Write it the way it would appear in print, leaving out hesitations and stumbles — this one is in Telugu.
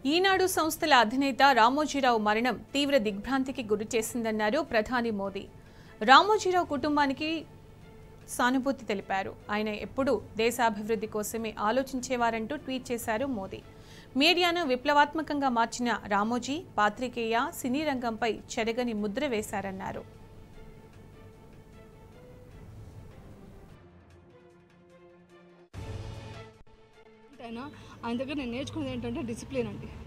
ఈనాడు సంస్థల అధినేత రామోజీరావు మరణం తీవ్ర దిగ్భ్రాంతికి గురిచేసిందన్నారు ప్రధాని మోదీ. రామోజీరావు కుటుంబానికి సానుభూతి తెలిపారు. ఆయన ఎప్పుడూ దేశాభివృద్ధి కోసమే ఆలోచించేవారంటూ ట్వీట్ చేశారు మోదీ. మీడియాను విప్లవాత్మకంగా మార్చిన రామోజీ పాత్రికేయ, సినీ రంగంపై చెరగని ముద్ర వేశారన్నారు. ఆయన దగ్గర నేను నేర్చుకున్నది ఏంటంటే డిసిప్లిన్ అండి.